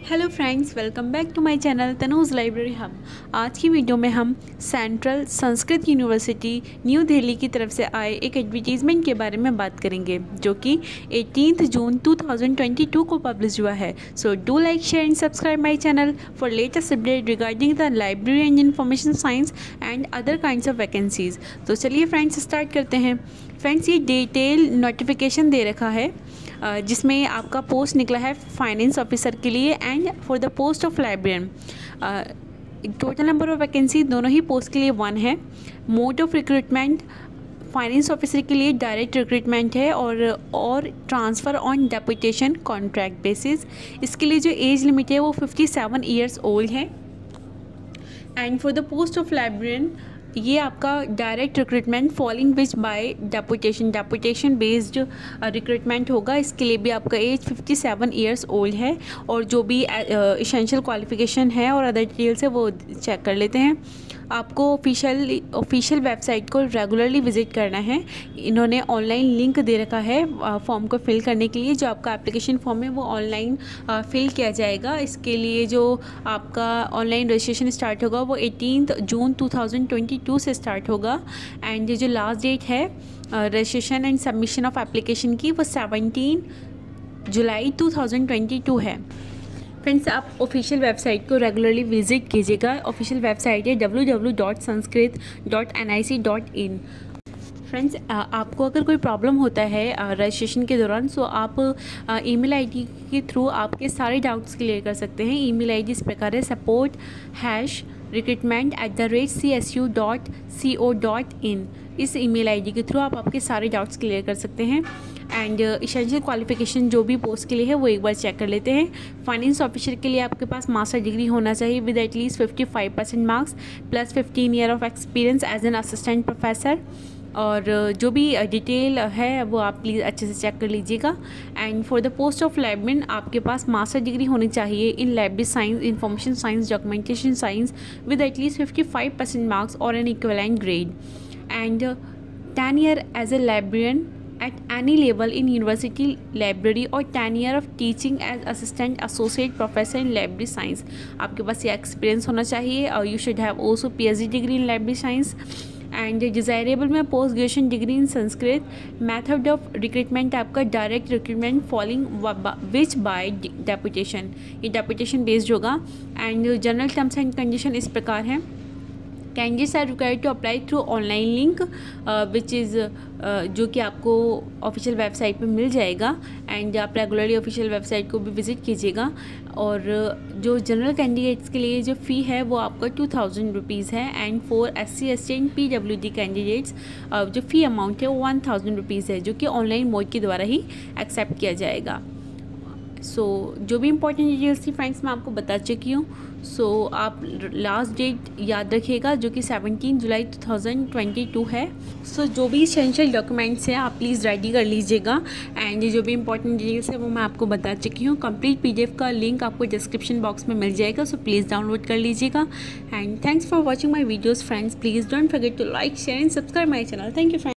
Hello friends, welcome back to my channel Tanuj library hub. आज की video में हम सेंट्रल संस्कृत यूनिवर्सिटी न्यू दिल्ली की तरफ से आए एक एडवर्टीज़मेंट के बारे में बात करेंगे, जो कि 18 जून 2022 को पब्लिश हुआ है। So do like, share and subscribe my channel for latest update regarding the library and information science and other kinds of vacancies. तो चलिए फ्रेंड्स, स्टार्ट करते हैं। फ्रेंड्स, ये डिटेल नोटिफिकेशन दे रखा है जिसमें आपका पोस्ट निकला है फाइनेंस ऑफिसर के लिए and for the post of librarian. Total number of vacancy दोनों ही पोस्ट के लिए 1 है। Mode of recruitment finance officer के लिए डायरेक्ट रिक्रूटमेंट है और transfer on deputation contract basis. इसके लिए जो एज लिमिट है वो 57 ईयर्स ओल्ड है। And for the post of librarian ये आपका direct recruitment following which by deputation based recruitment होगा। इसके लिए भी आपका एज 57 ईयर्स ओल्ड है और जो भी एसेंशियल क्वालिफिकेशन है और अदर डिटेल्स है वो चेक कर लेते हैं। आपको ऑफिशियल वेबसाइट को रेगुलरली विजिट करना है। इन्होंने ऑनलाइन लिंक दे रखा है फॉर्म को फिल करने के लिए। जो आपका एप्लीकेशन फॉर्म है वो ऑनलाइन फिल किया जाएगा। इसके लिए जो आपका ऑनलाइन रजिस्ट्रेशन स्टार्ट होगा वो 18 जून 2022 से स्टार्ट होगा। एंड जो लास्ट डेट है registration and submission of application की वो 17 जुलाई 2022 है। फ्रेंड्स, आप ऑफिशियल वेबसाइट को रेगुलरली विजिट कीजिएगा। ऑफिशियल वेबसाइट है www.sanskrit.nic.in। फ्रेंड्स, आपको अगर कोई प्रॉब्लम होता है रजिस्ट्रेशन के दौरान, सो आप ईमेल आईडी के थ्रू आपके सारे डाउट्स क्लियर कर सकते हैं। ईमेल आईडी इस प्रकार है support@recruitment@csu.co.in। इस ईमेल आईडी के थ्रू आप आपके सारे डाउट्स क्लियर कर सकते हैं। एंड एसेंशियल क्वालिफिकेशन जो भी पोस्ट के लिए है वो एक बार चेक कर लेते हैं। फाइनेंस ऑफिसर के लिए आपके पास मास्टर डिग्री होना चाहिए with at least 55% marks plus 15 year of experience as an assistant professor. और जो भी डिटेल है वो आप प्लीज़ अच्छे से चेक कर लीजिएगा। And for the post of librarian आपके पास मास्टर डिग्री होनी चाहिए in library science, information science, documentation science with at least 55% marks और an equivalent grade. And 10 year as a librarian at any level in university library or 10 year of teaching as assistant associate professor in library science। आपके पास ये experience होना चाहिए और you should have also PhD degree in library science। And desirable में post graduation degree in Sanskrit. Method of recruitment आपका direct recruitment following which by deputation, ये deputation based होगा। And general terms and condition इस प्रकार है। Candidates are required to apply through online link which is जो कि आपको ऑफिशियल वेबसाइट पे मिल जाएगा। एंड आप रेगुलरली ऑफिशियल वेबसाइट को भी विज़िट कीजिएगा। और जो जनरल कैंडिडेट्स के लिए जो फ़ी है वो आपका 2000 रुपीज़ है। And for SC ST and PWD candidates जो फ़ी अमाउंट है वो 1000 रुपीज़ है, जो कि ऑनलाइन मोड के द्वारा ही एक्सेप्ट किया जाएगा। सो जो भी इंपॉर्टेंट डिटेल्स थी फ्रेंड्स मैं आपको बता चुकी हूँ। सो आप लास्ट डेट याद रखिएगा जो कि 17 जुलाई 2022 है। सो जो भी एसेंशियल डॉक्यूमेंट्स हैं आप प्लीज़ रेडी कर लीजिएगा। एंड जो भी इंपॉर्टेंट डिटेल्स है वो मैं आपको बता चुकी हूँ। कंप्लीट PDF का लिंक आपको डिस्क्रिप्शन बॉक्स में मिल जाएगा, सो प्लीज़ डाउनलोड कर लीजिएगा। And thanks for watching my videos friends. Please don't forget to like, share and subscribe my channel. Thank you friends.